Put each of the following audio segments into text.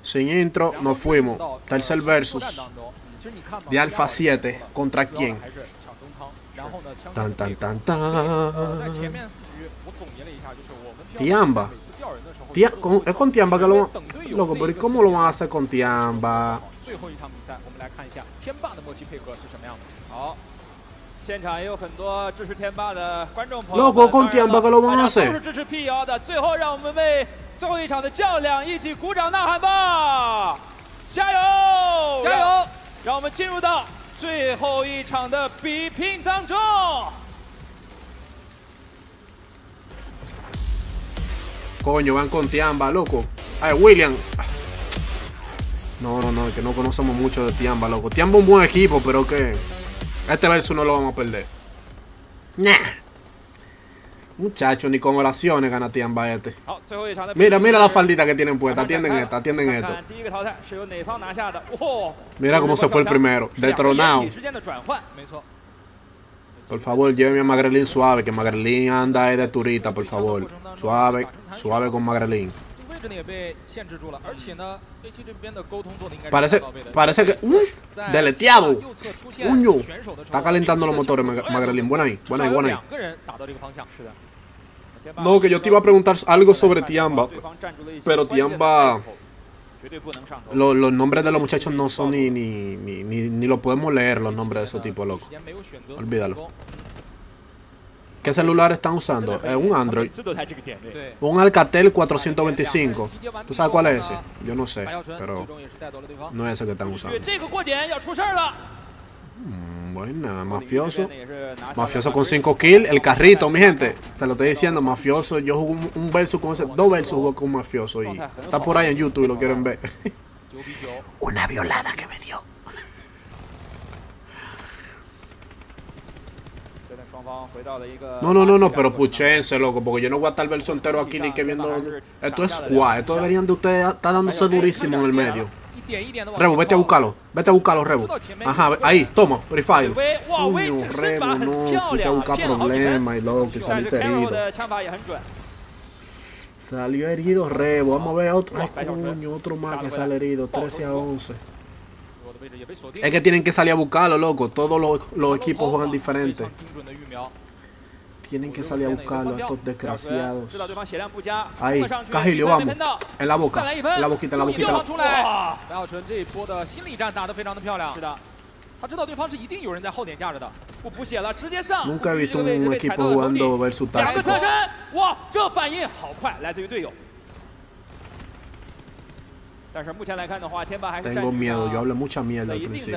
Sin intro, nos fuimos. Tercer versus de Alpha 7. ¿Contra quién? Tan, tan, tan, tan. Tiamba. Es con Tiamba que lo... Loco, pero ¿y cómo lo van a hacer con Tiamba? Loco, con Tiamba que lo van a hacer. 最后一场的较量，一起鼓掌呐喊吧！加油！加油！让我们进入到最后一场的比拼当中。 Coño, van con Tiamba, loco. Ay, William. No, que no conocemos mucho de Tiamba, loco. Tiamba es un buen equipo, pero que este verso no lo vamos a perder. Nah. Muchachos, ni con oraciones gana Tiamba este. Mira la faldita que tienen puesta. Atienden esto. Mira cómo se fue el primero. Detronado. Por favor, lléveme a Magrelin suave, que Magrelin anda de turista, por favor. Suave con Magrelin. Parece que... deleteado. Uño. Está calentando los motores, Magrelin. Buena ahí. No, que yo te iba a preguntar algo sobre Tiamba. Pero Tiamba... Los nombres de los muchachos no son ni lo podemos leer, los nombres de esos tipos, loco. Olvídalo. ¿Qué celular están usando? Es un Android. Un Alcatel 425. ¿Tú sabes cuál es ese? Yo no sé, pero no es ese que están usando. Buena, mafioso. Mafioso con 5 kills. El carrito, mi gente. Te lo estoy diciendo, mafioso. Yo jugué un versus con ese. 2 versus jugué con un mafioso. Y está por ahí en YouTube y lo quieren ver. Una violada que me dio. No, pero puchense, loco. Porque yo no voy a estar el verso entero aquí ni que viendo. Esto es squad. Esto deberían de ustedes estar dándose durísimo en el medio. Rebu, vete a buscarlo, Rebu. Ajá, ahí, toma, Free Fire. Coño, Rebu, no, fuiste a buscar problemas y loco, y saliste herido. Salió herido Rebu, vamos a ver otro. Ay, coño, otro más que sale herido, 13-11. Es que tienen que salir a buscarlo, loco. Todos los equipos juegan diferentes. Tienen que salir a buscarlo, estos desgraciados. Ahí, Cajilio, vamos. En la boca, en la boquita. Nunca he visto un equipo jugando versus táctico. Tengo miedo, yo hablé mucha mierda al principio.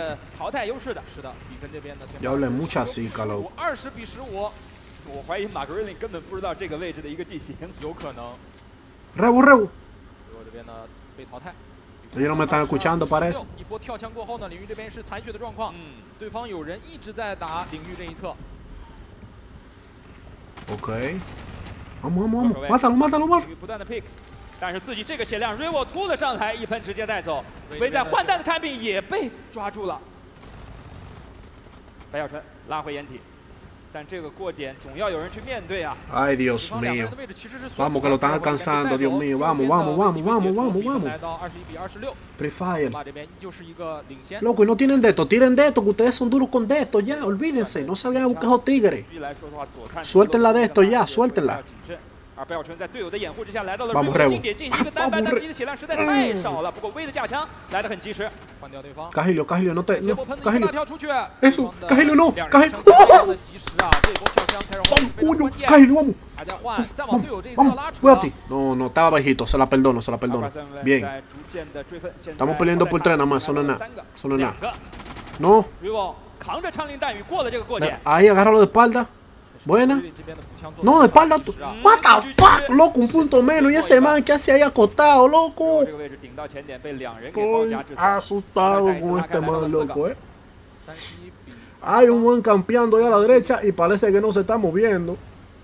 Yo hablé mucha cica, loco. 我怀疑马格瑞林根本不知道这个位置的一个地形，有可能。 Rebu。 我这边呢被淘汰。 Ellos no me están escuchando, parece. 一波跳墙过后呢，领域这边是残血的状况。对方有人一直在打领域这一侧。 OK。vamos， mátalo。 不断的 pick， 但是自己这个血量 ，Revo 突了上来，一喷直接带走。围在换弹的探兵也被抓住了。白小纯拉回掩体。 但这个过点总要有人去面对啊！ Ay, Dios mío. Vamos, que lo están alcanzando, Dios mío. Vamos. 来到21比26。 Free Fire. 这边依旧是一个领先。 Loco, y no tienen de esto. Tiren de esto, que ustedes son duros con de esto. Ya, olvídense. No salgan a buscar a los tigres. Suéltenla de esto ya, suéltenla. Vamos, Rebu. Cajilio, no te... No, Cajilio. Eso, Cajilio no. Cajilio. Coño, Cajilio, vamos. Cuídate. No, estaba bajito. Se la perdono. Bien. Estamos peleando por 3 nada más. Eso no es nada. No. Ahí, agárralo de espalda. Buena. No, de espalda. What the fuck, loco, un punto menos. Y ese man que hace ahí acostado, loco. Estoy asustado con este man, loco, Hay un buen campeando ahí a la derecha y parece que no se está moviendo.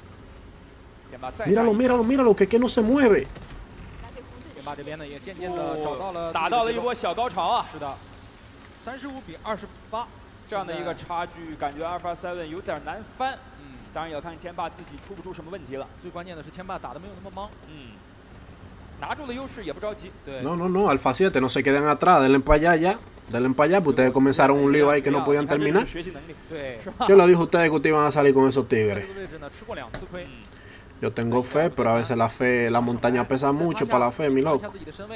Míralo, que no se mueve. 这边呢也渐渐的打到了一波小高潮啊！是的，35比28这样的一个差距，感觉 Alpha 7有点难翻。当然也要看天霸自己出不出什么问题了。最关键的是天霸打的没有那么忙。 No, no, no, Alfa 7, no se queden atrás, denle para allá ya. Denle para allá, pues ustedes comenzaron un lío ahí que no podían terminar. ¿Qué lo dijo a ustedes que ustedes iban a salir con esos tigres? Yo tengo fe, pero a veces la fe, la montaña pesa mucho para la fe, mi loco.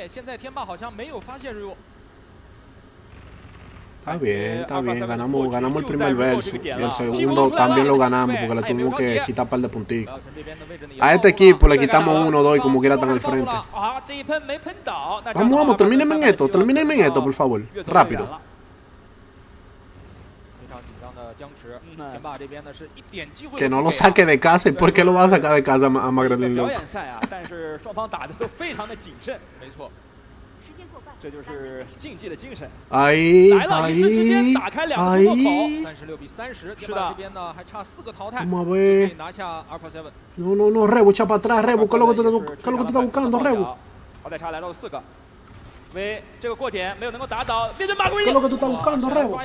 Está bien, ganamos el primer verso. Y el segundo también lo ganamos porque le tuvimos que quitar un par de puntitos. A este equipo le quitamos 1 o 2 y como quiera están al frente. Vamos, termínenme en esto, por favor. Rápido. Que no lo saque de casa. ¿Y por qué lo va a sacar de casa a Magrelin, loco? Ahí. Vamos a ver. No, Rebu, echa para atrás, Rebu. ¿Qué es lo que tú estás buscando, Rebu? ¿Qué es lo que tú estás buscando, Rebu?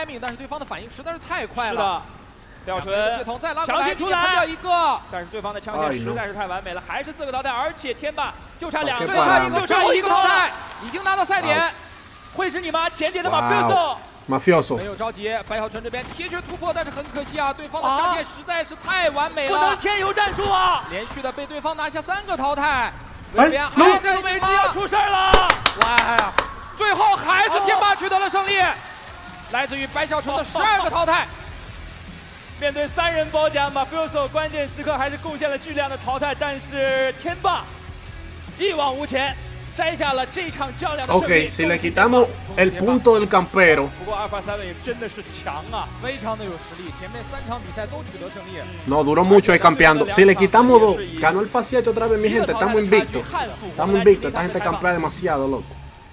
吊纯强行出来，但是对方的枪线实在是太完美了，还是4个淘汰，而且天霸就差2个，就差1个淘汰，已经拿到赛点，会是你吗？前点的 Mafioso， 没有着急，白小纯这边铁血突破，但是很可惜啊，对方的枪线实在是太完美了，不能添油战术啊！连续的被对方拿下3个淘汰，这边还在位置要出事了，哇！最后还是天霸取得了胜利，来自于白小纯的12个淘汰。 面对3人包夹 ，Mafioso 关键时刻还是贡献了巨量的淘汰，但是天霸一往无前，摘下了这场较量的胜利。 Ok, si le quitamos el punto del campero。 不过 Alpha 7也真的是强啊，非常的有实力，前面3场比赛都取得胜利。 No, duró mucho ahí campeando. Si le quitamos 2, ganó el Alpha 7 otra vez, mi gente. Estamos invictos. Esta gente campea demasiado, loco.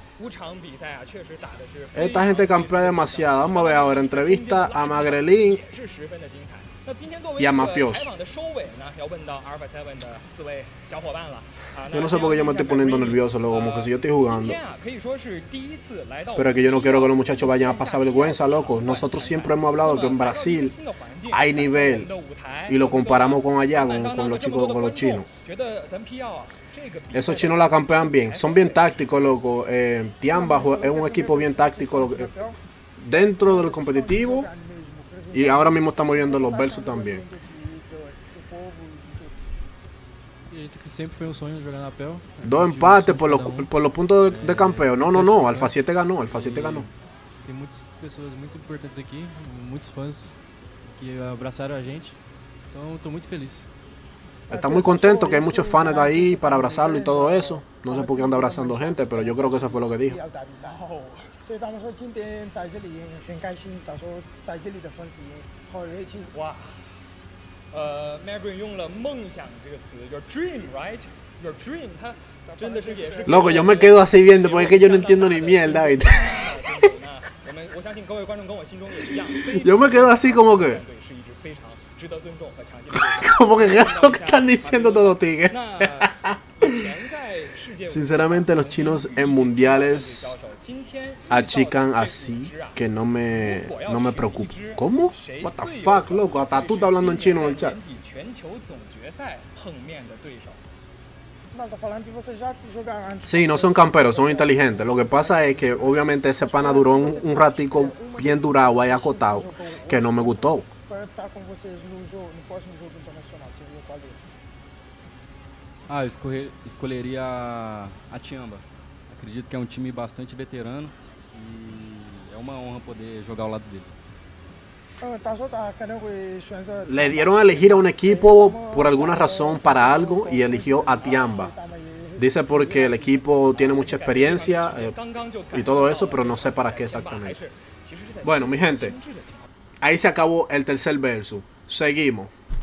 Esta gente campea demasiado. Vamos a ver ahora entrevista a Magrelin y a Mafioso. Yo no sé por qué yo me estoy poniendo nervioso, loco, como que si yo estoy jugando. Pero es que yo no quiero que los muchachos vayan a pasar vergüenza, loco. Nosotros siempre hemos hablado que en Brasil hay nivel y lo comparamos con allá, con los chicos, con los chinos. Esos chinos la campean bien, son bien tácticos, loco. Tiamba es un equipo bien táctico, loco. Dentro del competitivo, y ahora mismo estamos viendo los versus también. Dos empates por los puntos de campeón. No, Alpha 7 ganó, Tem muitas pessoas muito importantes aqui, muitos fãs que abraçaram a gente, então estou muito feliz. Está muy contento que hay muchos fans de ahí para abrazarlo y todo eso. No sé por qué anda abrazando gente, pero yo creo que eso fue lo que dijo. 所以他们说今天在这里很开心，他说在这里的粉丝好热情。哇 ，Magrelin 用了梦想这个词 ，Your dream, right? Your dream， 他真的是也是。 Loco, yo me quedo así viendo porque es que yo no entiendo ni mierda. Yo me quedo así como que. Como que es lo que están diciendo todos tigres. Sinceramente los chinos en mundiales achican así que no me preocupa. ¿Cómo? What the fuck, loco, hasta tú estás hablando en chino en el chat. Sí, no son camperos, son inteligentes. Lo que pasa es que obviamente ese pana duró un ratico bien durado ahí acotado, que no me gustó. Ah, eu escolheria a Tiamba. Acredito que é um time bastante veterano e é uma honra poder jogar ao lado dele. Le dieron a elegir a un equipo por alguna razón para algo y eligió a Tiamba. Dice porque el equipo tiene mucha experiencia y todo eso, pero no sé para qué exactamente. Bueno, mi gente, ahí se acabó el tercer verso. Seguimos.